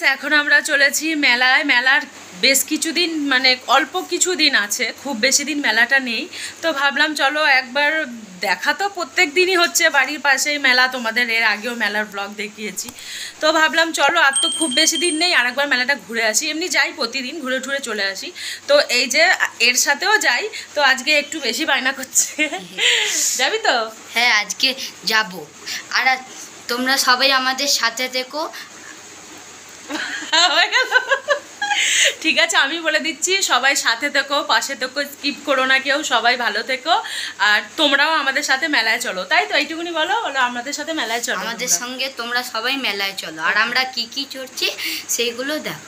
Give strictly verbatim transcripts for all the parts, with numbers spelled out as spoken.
এখন আমরা চলেছি মেলায়। মেলার বেশ কিছুদিন মানে অল্প কিছু দিন আছে, খুব বেশি দিন মেলাটা নেই। তো ভাবলাম চলো একবার দেখা তো প্রত্যেক দিনই হচ্ছে, বাড়ির পাশেই মেলা, তোমাদের এর আগেও মেলার ব্লগ দেখিয়েছি। তো ভাবলাম চলো আর তো খুব বেশি দিন নেই, আর একবার মেলাটা ঘুরে আসি। এমনি যাই প্রতিদিন, ঘুরে ঘুরে চলে আসি। তো এই যে এর সাথেও যাই, তো আজকে একটু বেশি বায়না করছে। যাবি তো? হ্যাঁ আজকে যাব। আর তোমরা সবাই আমাদের সাথে থেকো। ঠিক আছে, আমি বলে দিচ্ছি, সবাই সাথে থেকো, পাশে থেকো, স্কিপ করো না কেউ, সবাই ভালো থেকো। আর তোমরাও আমাদের সাথে মেলায় চলো, তাই তো? এইটুকুনি বলো, বলো আমাদের সাথে মেলায় চলো। আমাদের সঙ্গে তোমরা সবাই মেলায় চলো, আর আমরা কি কি করছি সেইগুলো দেখো।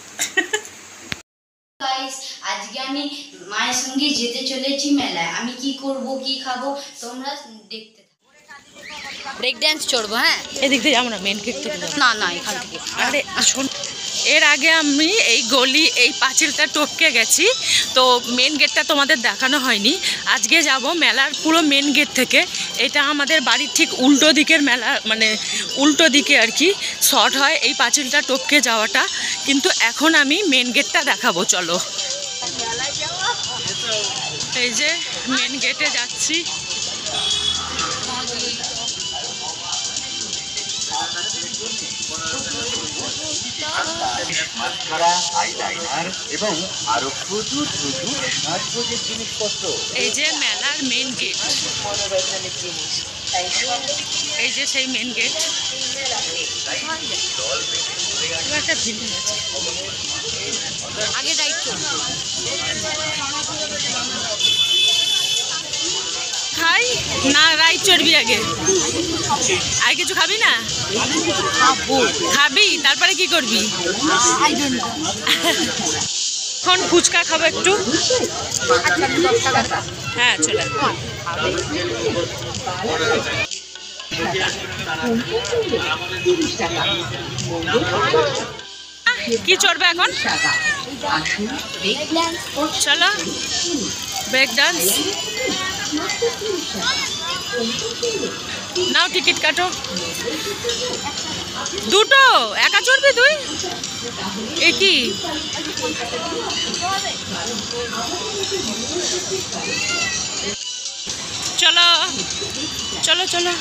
গাইস, আজকে আমি মায়ের সঙ্গে যেতে চলেছি মেলায়। আমি কি করব, কি খাবো, তোমরা দেখতে থাকো। ব্রেক ড্যান্স চড়বো। হ্যাঁ, এদিক দিয়ে যাবো না, মেন গেট থেকে। না না এখান থেকে। আরে শোন, এর আগে আমি এই গলি, এই পাঁচিলটা টপকে গেছি, তো মেন গেটটা তোমাদের দেখানো হয়নি। আজকে যাব মেলার পুরো মেন গেট থেকে। এটা আমাদের বাড়ির ঠিক উল্টো দিকের মেলা, মানে উল্টো দিকে আর কি শর্ট হয় এই পাঁচিলটা টপকে যাওয়াটা। কিন্তু এখন আমি মেন গেটটা দেখাবো, চলো। এই যে মেন গেটে যাচ্ছি। মাস্কারা, আইলাইনার এবং আরো প্রচুর প্রচুর সাজগোজের জিনিসপত্র। এই যে মেলার মেন গেট, এই যে সেই মেন গেট। একটা ভিড় আছে, আগে রাইট চলবো। খাই না, রাইড চড়বি আগে? আর কিছু খাবি না? খাবি, তারপরে কি করবি? এখন ফুচকা খাবো একটু। হ্যাঁ চলে। কি চড়বে এখন? চলো ব্রেক ডান্স। নাও টিকিট কাটো। দুটো একা চড়বি তুই? এ কি চলো চলো চলো।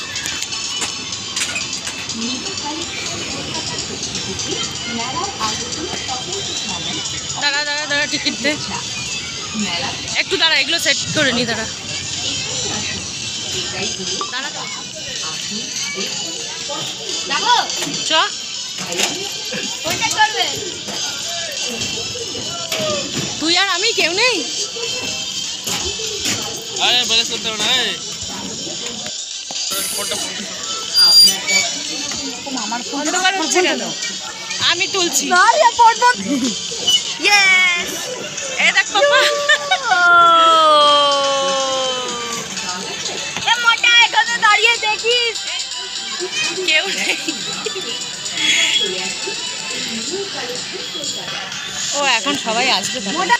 দাঁড়া দাঁড়া দাঁড়া, টিকিট দে একটু, দাঁড়া এগুলো সেট করে নি, দাঁড়া দাঁড়া চ। তুই আর আমি কেউ নেই। আমি তুলছি। দাঁড়িয়ে দেখিস কেউ নেই। ও এখন সবাই আসবে।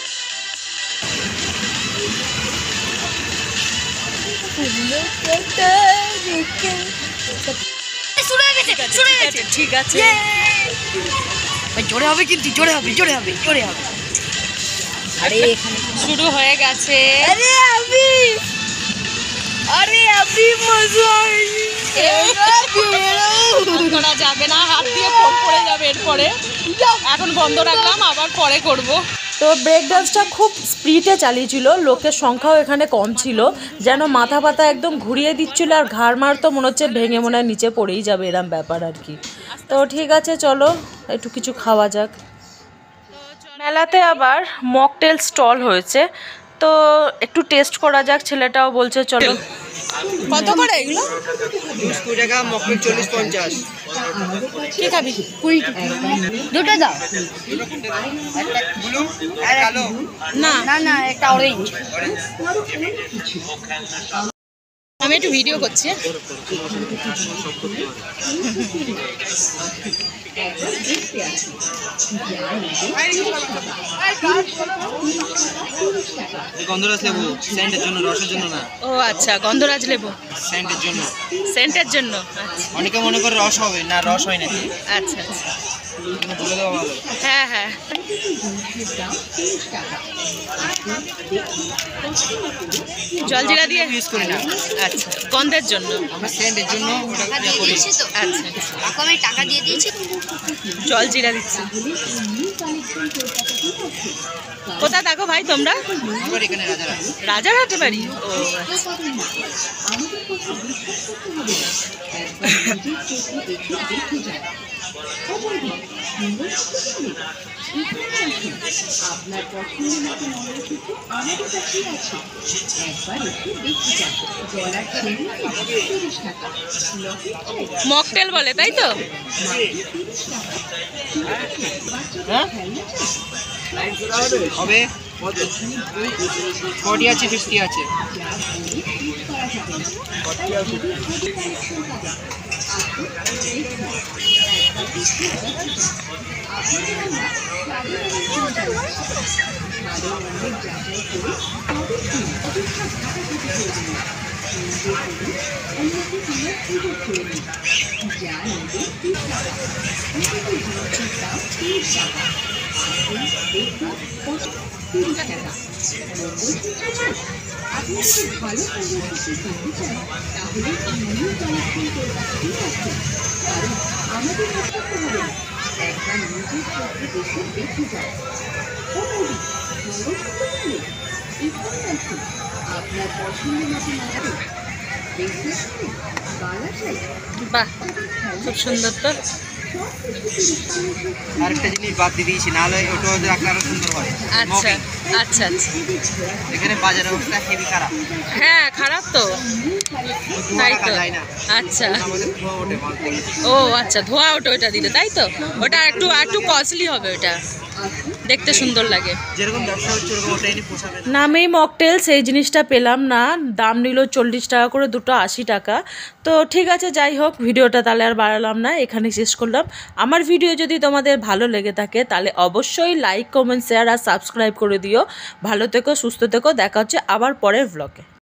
ঠিক আছে, জোরে হবে কিন্তু, জোরে হবে, জোরে হবে, জোরে হবে। আরে শুরু হয়ে গেছে। আরে আমি আরে আমি মজা করা যাবে না, হাত দিয়ে ফোন পড়ে যাবে এরপরে। এখন বন্ধ রাখলাম, আবার পরে করব। তো ব্রেক ডান্সটা খুব স্পিডে চালিয়েছিল, লোকের সংখ্যাও এখানে কম ছিল, যেন মাথা পাতা একদম ঘুরিয়ে দিচ্ছিল, আর ঘাড় মার তো মনে হচ্ছে ভেঙে মনে হয় নিচে পড়েই যাবে, এরম ব্যাপার আর কি। তো ঠিক আছে চলো একটু কিছু খাওয়া যাক। মেলাতে আবার মকটেল স্টল হয়েছে, তো একটু টেস্ট করা যাক। ছেলেটাও বলছে চলো। কত করে এগুলো? কুড়ি টাকা, মকটেল চল্লিশ পঞ্চাশ। কি খাবি? কুড়ি টাকা দুটো দাও। না না না একটা অরেঞ্জ। আমি একটু ভিডিও করছি। গন্ধরাজ লেবু সেন্টের জন্য, রসের জন্য না। ও আচ্ছা, গন্ধরাজ লেবু সেন্টের জন্য। সেন্টের জন্য। আচ্ছা অনেকে মনে করে রস হবে না, রস হয় নাকি আচ্ছা আচ্ছা। বলে দেওয়া ভালো। হ্যাঁ হ্যাঁ। জলজিরা দিয়ে ইউজ করি না, আচ্ছা, গন্ধের জন্য। আমরা সেন্টের জন্য ওটা টাকা ইয়ে দিয়ে করি। দিয়েছে তো, আচ্ছা, কাকু আমি টাকা দিয়ে দিয়েছি। জলজিরা দিচ্ছি। কোথায় থাকো ভাই তোমরা? আমার এখানে রাজারা। রাজারহাটে বাড়ি? ও আচ্ছা। আপনার পছন্দের মতো মঙ্গলসূত্র আমাদের কাছেই আছে, একবার একটু দেখতে যান। গলার চেন তিরিশ টাকা, লকেট চাই মকটেল বলে তাই তো? তিরিশ টাকা, হ্যাঁ হবে, ফর্টি আছে, ফিফটি আছে। আপনি যদি ভালো পরিবেশে কিনতে চান তাহলে নিউ কালেকশন কলকাতাতেই আছে, কারণ আমাদের হাতে হবে একবার নিজের চোখে দেশে দেখে যায়। ও মোদি মঙ্গলসূত্র বলে এখানে আছে আপনার পছন্দের মতো মাত্র দেখতে বালা চাই। বাহ, খুব সুন্দর তো। আরেকটা জিনিস বাদ দিয়ে দিয়েছি, নাহলে ওটা রাখলে আরো সুন্দর হয়। আচ্ছা আচ্ছা আচ্ছা। এখানে বাজার অবস্থা হেভি খারাপ, হ্যাঁ খারাপ তো, তাই তো। যায় না। আচ্ছা, আমাদের ধোয়া ওঠে মাল থেকে। ও আচ্ছা, ধোয়া ওটা ওটা দিলে তাই তো? ওটা একটু একটু কস্টলি হবে, ওটা দেখতে সুন্দর লাগে। যেরকম ব্যবসা হচ্ছে ওরকম ওটাই নিয়ে পোষাবে না। নামেই মকটেল, সেই জিনিসটা পেলাম না। দাম নিল চল্লিশ টাকা করে, দুটো আশি টাকা। তো ঠিক আছে, যাই হোক, ভিডিওটা তাহলে আর বাড়ালাম না, এখানে শেষ করলাম। আমার ভিডিও যদি তোমাদের ভালো লেগে থাকে তাহলে অবশ্যই লাইক, কমেন্ট, শেয়ার আর সাবস্ক্রাইব করে দিও। ভালো থেকো, সুস্থ থেকো, দেখা হচ্ছে আবার পরের ব্লগে।